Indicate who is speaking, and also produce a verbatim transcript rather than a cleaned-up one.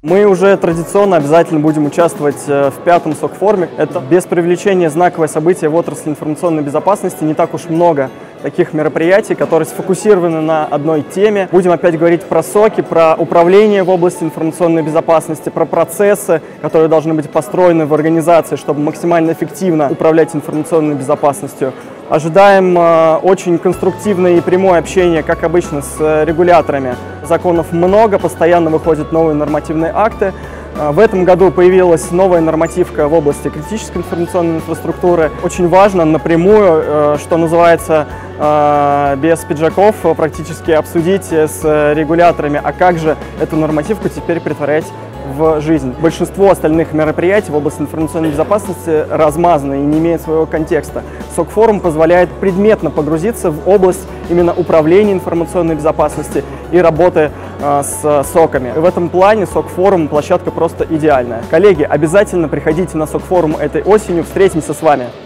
Speaker 1: Мы уже традиционно обязательно будем участвовать в пятом СОК-форуме. Это без привлечения знаковое событие в отрасли информационной безопасности. Не так уж много таких мероприятий, которые сфокусированы на одной теме. Будем опять говорить про соки, про управление в области информационной безопасности, про процессы, которые должны быть построены в организации, чтобы максимально эффективно управлять информационной безопасностью. Ожидаем э, очень конструктивное и прямое общение, как обычно, с регуляторами. Законов много, постоянно выходят новые нормативные акты. Э, в этом году появилась новая нормативка в области критической информационной инфраструктуры. Очень важно напрямую, э, что называется, э, без пиджаков практически обсудить с регуляторами, а как же эту нормативку теперь претворять в жизнь. Большинство остальных мероприятий в области информационной безопасности размазаны и не имеют своего контекста. СОК-форум позволяет предметно погрузиться в область именно управления информационной безопасности и работы э, с соками. И в этом плане СОК-форум площадка просто идеальная. Коллеги, обязательно приходите на СОК-форум этой осенью, встретимся с вами.